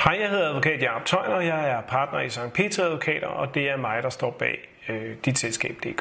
Hej, jeg hedder advokat Jakob Tøjner, og jeg er partner i Sankt Peter Advokater, og det er mig, der står bag ditselskab.dk.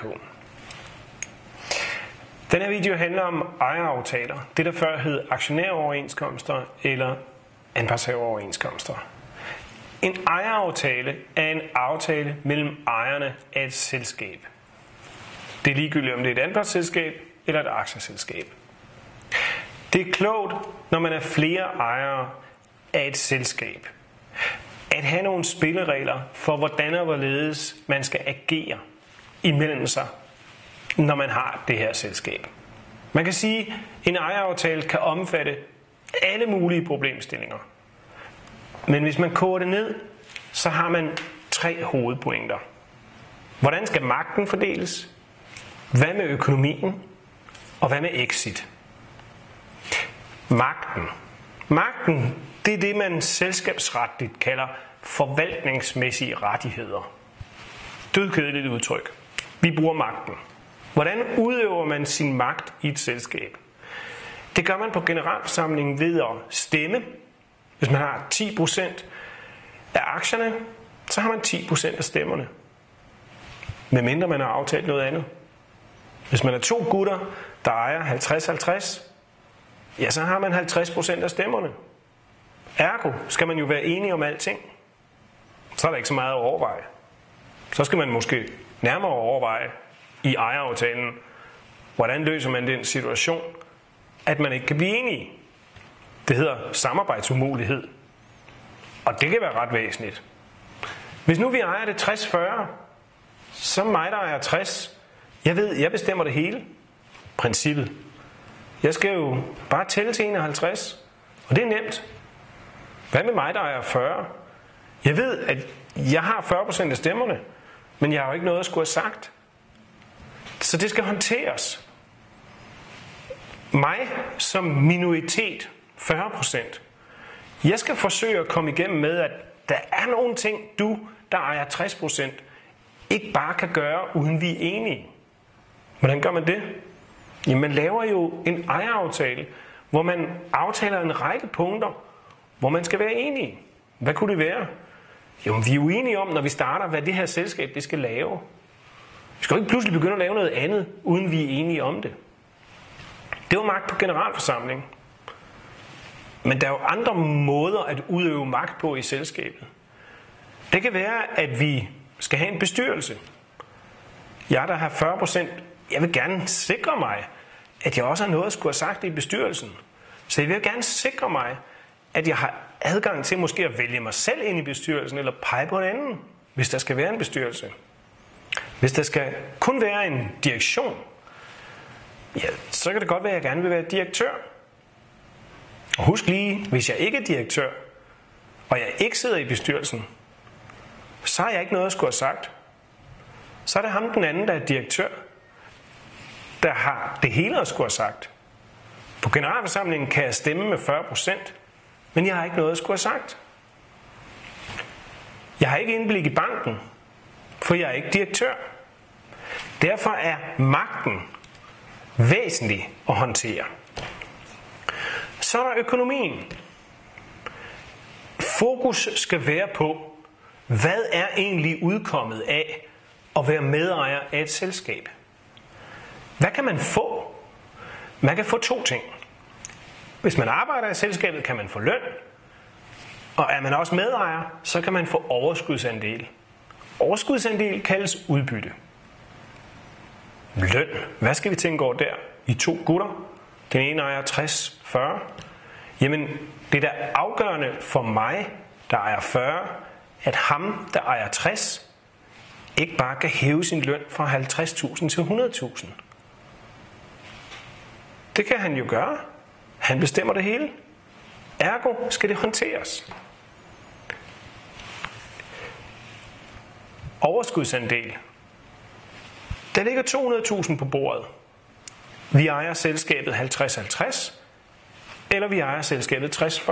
Den her video handler om ejeraftaler, det der før hed aktionæroverenskomster eller anpartshaveroverenskomster. En ejeraftale er en aftale mellem ejerne af et selskab. Det er ligegyldigt, om det er et anpartsselskab eller et aktieselskab. Det er klogt, når man er flere ejere af et selskab, at have nogle spilleregler for, hvordan og hvorledes man skal agere imellem sig, når man har det her selskab. Man kan sige, at en ejeraftale kan omfatte alle mulige problemstillinger. Men hvis man koger det ned, så har man 3 hovedpointer. Hvordan skal magten fordeles? Hvad med økonomien? Og hvad med exit? Magten, det er det, man selskabsretligt kalder forvaltningsmæssige rettigheder. Dødkedeligt udtryk. Vi bruger magten. Hvordan udøver man sin magt i et selskab? Det gør man på generalforsamlingen ved at stemme. Hvis man har 10% af aktierne, så har man 10% af stemmerne. Medmindre man har aftalt noget andet. Hvis man er 2 gutter, der ejer 50-50, ja, så har man 50% af stemmerne. Ergo skal man jo være enige om alting. Så er der ikke så meget at overveje. Så skal man måske nærmere overveje i ejeraftalen, hvordan løser man den situation, at man ikke kan blive enige. Det hedder samarbejdsumulighed. Og det kan være ret væsentligt. Hvis nu vi ejer det 60-40, så mig, der ejer 60. Jeg bestemmer det hele. Princippet. Jeg skal jo bare tælle til 51, og det er nemt. Hvad med mig, der ejer 40? Jeg ved, at jeg har 40% af stemmerne, men jeg har jo ikke noget at skulle have sagt. Så det skal håndteres. Mig som minoritet, 40%. Jeg skal forsøge at komme igennem med, at der er nogle ting, du, der ejer 60%, ikke bare kan gøre, uden vi er enige. Hvordan gør man det? Jamen, man laver jo en ejeraftale, hvor man aftaler en række punkter, hvor man skal være enige. Hvad kunne det være? Jo, vi er jo enige om, når vi starter, hvad det her selskab det skal lave. Vi skal jo ikke pludselig begynde at lave noget andet, uden vi er enige om det. Det var magt på generalforsamling. Men der er jo andre måder at udøve magt på i selskabet. Det kan være, at vi skal have en bestyrelse. Jeg, der har 40%, jeg vil gerne sikre mig, at jeg også har noget at skulle have sagt i bestyrelsen. Så jeg vil gerne sikre mig, at jeg har adgang til måske at vælge mig selv ind i bestyrelsen, eller pege på en anden, hvis der skal være en bestyrelse. Hvis der skal kun være en direktion, ja, så kan det godt være, at jeg gerne vil være direktør. Og husk lige, hvis jeg ikke er direktør, og jeg ikke sidder i bestyrelsen, så har jeg ikke noget at skulle have sagt. Så er det ham den anden, der er direktør, der har det hele at skulle have sagt. På generalforsamlingen kan jeg stemme med 40%, men jeg har ikke noget at skulle have sagt. Jeg har ikke indblik i banken, for jeg er ikke direktør. Derfor er magten væsentlig at håndtere. Så er der økonomien. Fokus skal være på, hvad er egentlig udkommet af at være medejer af et selskab. Hvad kan man få? Man kan få 2 ting. Hvis man arbejder i selskabet, kan man få løn. Og er man også medejer, så kan man få overskudsandel. Overskudsandel kaldes udbytte. Løn. Hvad skal vi tænke over der? I 2 gutter. Den ene ejer 60-40. Jamen, det er da afgørende for mig, der ejer 40, at ham, der ejer 60, ikke bare kan hæve sin løn fra 50.000 til 100.000. Det kan han jo gøre. Han bestemmer det hele. Ergo skal det håndteres. Overskudsandel. Der ligger 200.000 på bordet. Vi ejer selskabet 50-50, eller vi ejer selskabet 60-40.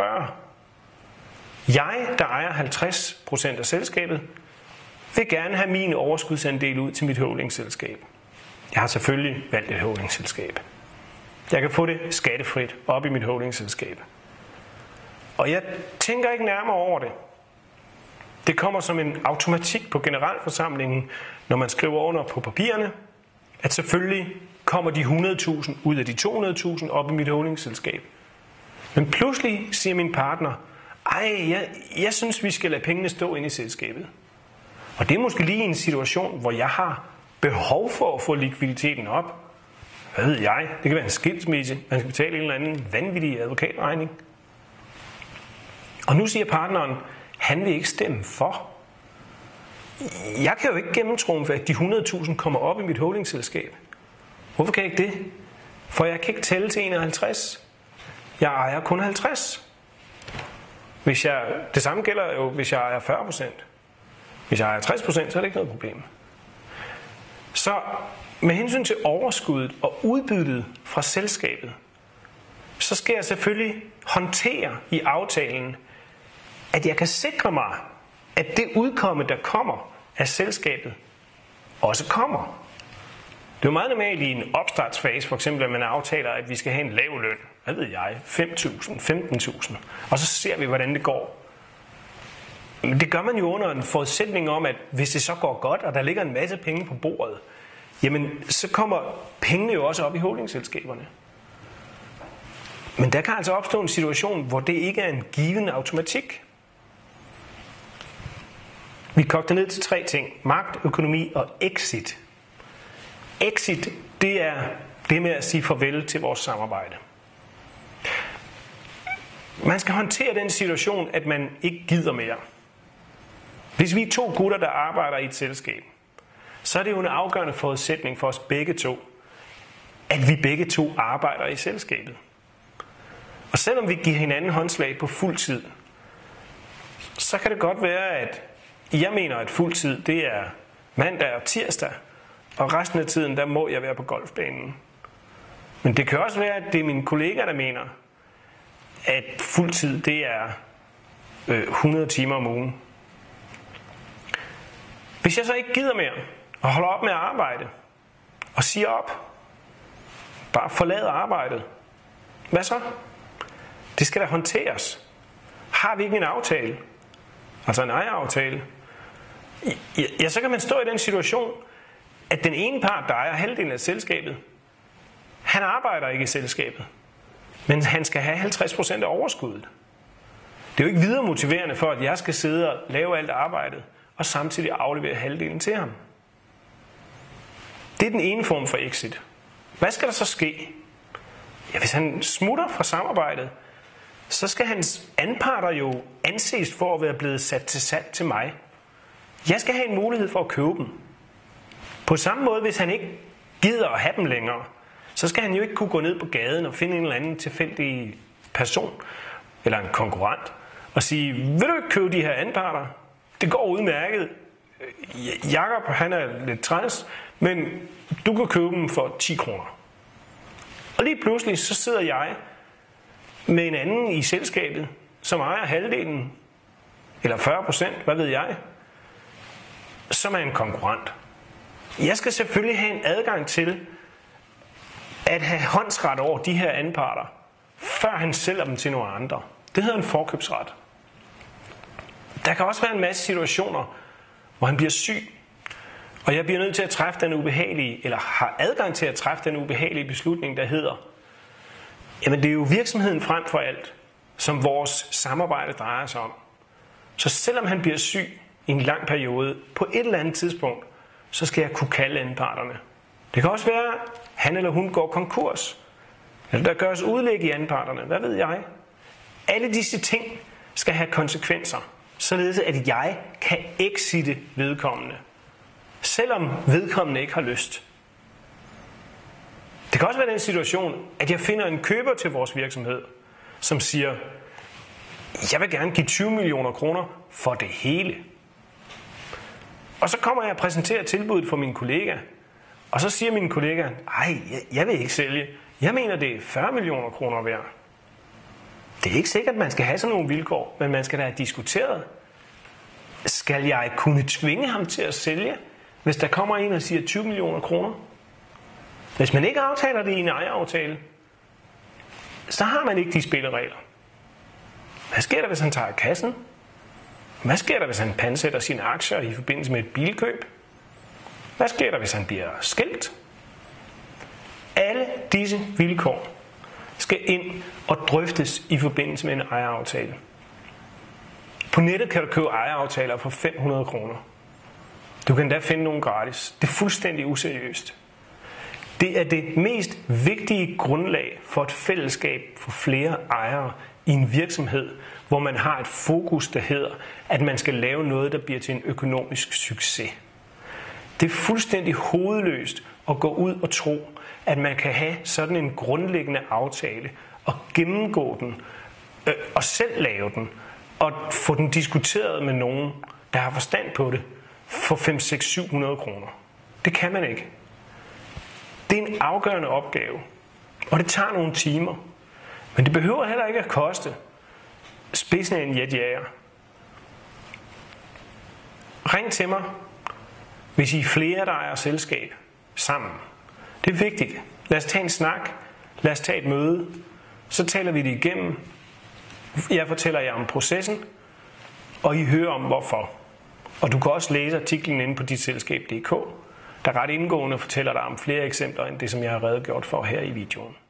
Jeg, der ejer 50% af selskabet, vil gerne have min overskudsandel ud til mit holdingselskab. Jeg har selvfølgelig valgt et holdingselskab. Jeg kan få det skattefrit op i mit holdingselskab. Og jeg tænker ikke nærmere over det. Det kommer som en automatik på generalforsamlingen, når man skriver under på papirerne, at selvfølgelig kommer de 100.000 ud af de 200.000 op i mit holdingselskab. Men pludselig siger min partner, jeg synes, vi skal lade pengene stå inde i selskabet. Og det er måske lige en situation, hvor jeg har behov for at få likviditeten op. Hvad ved jeg? Det kan være en skilsmisse. Man skal betale en eller anden vanvittig advokatregning. Og nu siger partneren, han vil ikke stemme for. Jeg kan jo ikke gennemtrumfe, at de 100.000 kommer op i mit holdingselskab. Hvorfor kan jeg ikke det? For jeg kan ikke tælle til 51. Jeg ejer kun 50. Det samme gælder jo, hvis jeg ejer 40%. Hvis jeg ejer 60%, så er det ikke noget problem. Så med hensyn til overskuddet og udbyttet fra selskabet, så skal jeg selvfølgelig håndtere i aftalen, at jeg kan sikre mig, at det udkomme, der kommer af selskabet, også kommer. Det er jo meget normalt i en opstartsfase, for eksempel at man aftaler, at vi skal have en lav løn, hvad ved jeg, 5.000, 15.000, og så ser vi, hvordan det går. Men det gør man jo under en forudsætning om, at hvis det så går godt, og der ligger en masse penge på bordet, jamen så kommer pengene jo også op i holdingselskaberne. Men der kan altså opstå en situation, hvor det ikke er en given automatik. Vi kogte ned til 3 ting. Magt, økonomi og exit. Exit, det er det med at sige farvel til vores samarbejde. Man skal håndtere den situation, at man ikke gider mere. Hvis vi er 2 gutter, der arbejder i et selskab, så er det jo en afgørende forudsætning for os begge to, at vi begge to arbejder i selskabet. Og selvom vi giver hinanden håndslag på fuld tid, så kan det godt være, at jeg mener, at fuld tid, det er mandag og tirsdag, og resten af tiden, der må jeg være på golfbanen. Men det kan også være, at det er mine kollegaer, der mener, at fuld tid, det er 100 timer om ugen. Hvis jeg så ikke gider mere, og holder op med at arbejde, og siger op, bare forlader arbejdet, hvad så? Det skal da håndteres. Har vi ikke en aftale? Altså en ejeraftale? Ja, så kan man stå i den situation, at den ene part, der ejer halvdelen af selskabet, han arbejder ikke i selskabet, men han skal have 50% af overskuddet. Det er jo ikke videre motiverende for, at jeg skal sidde og lave alt arbejdet, og samtidig aflevere halvdelen til ham. Det er den ene form for exit. Hvad skal der så ske? Ja, hvis han smutter fra samarbejdet, så skal hans anparter jo anses for at være blevet sat til salg til mig. Jeg skal have en mulighed for at købe dem. På samme måde, hvis han ikke gider at have dem længere, så skal han jo ikke kunne gå ned på gaden og finde en eller anden tilfældig person, eller en konkurrent, og sige, vil du ikke købe de her anparter? Det går udmærket. Jakob, han er lidt træls, men du kan købe dem for 10 kroner. Og lige pludselig, så sidder jeg med en anden i selskabet, som ejer halvdelen, eller 40%, hvad ved jeg, som er en konkurrent. Jeg skal selvfølgelig have en adgang til at have håndsret over de her anparter, før han sælger dem til nogle andre. Det hedder en forkøbsret. Der kan også være en masse situationer, hvor han bliver syg, og jeg bliver nødt til at træffe den ubehagelige, eller har adgang til at træffe den ubehagelige beslutning, der hedder, jamen det er jo virksomheden frem for alt, som vores samarbejde drejer sig om. Så selvom han bliver syg i en lang periode, på et eller andet tidspunkt, så skal jeg kunne kalde anparterne. Det kan også være, at han eller hun går konkurs, eller der gøres udlæg i anparterne, hvad ved jeg. Alle disse ting skal have konsekvenser, således at jeg kan exitte vedkommende, selvom vedkommende ikke har lyst. Det kan også være den situation, at jeg finder en køber til vores virksomhed, som siger, jeg vil gerne give 20 millioner kroner for det hele. Og så kommer jeg og præsenterer tilbuddet for min kollega, og så siger min kollega, jeg vil ikke sælge. Jeg mener, det er 40 millioner kroner værd. Det er ikke sikkert, at man skal have sådan nogle vilkår, men man skal da have diskuteret. Skal jeg kunne tvinge ham til at sælge, hvis der kommer en og siger 20 millioner kroner? Hvis man ikke aftaler det i en ejeraftale, så har man ikke de spilleregler. Hvad sker der, hvis han tager kassen? Hvad sker der, hvis han pansætter sine aktier i forbindelse med et bilkøb? Hvad sker der, hvis han bliver skilt? Alle disse vilkår skal ind og drøftes i forbindelse med en ejeraftale. På nettet kan du købe ejeraftaler for 500 kroner. Du kan endda finde nogle gratis. Det er fuldstændig useriøst. Det er det mest vigtige grundlag for et fællesskab for flere ejere i en virksomhed, hvor man har et fokus, der hedder, at man skal lave noget, der bliver til en økonomisk succes. Det er fuldstændig hovedløst at gå ud og tro, at man kan have sådan en grundlæggende aftale og gennemgå den og selv lave den og få den diskuteret med nogen, der har forstand på det, for 500-700 kroner. Det kan man ikke. Det er en afgørende opgave, og det tager nogle timer. Men det behøver heller ikke at koste spidsen af en jetjager. Ring til mig, hvis I er flere, der ejer selskab sammen. Det er vigtigt. Lad os tage en snak. Lad os tage et møde. Så taler vi det igennem. Jeg fortæller jer om processen, og I hører om hvorfor. Og du kan også læse artiklen inde på ditselskab.dk, der ret indgående fortæller dig om flere eksempler end det, som jeg har redegjort for her i videoen.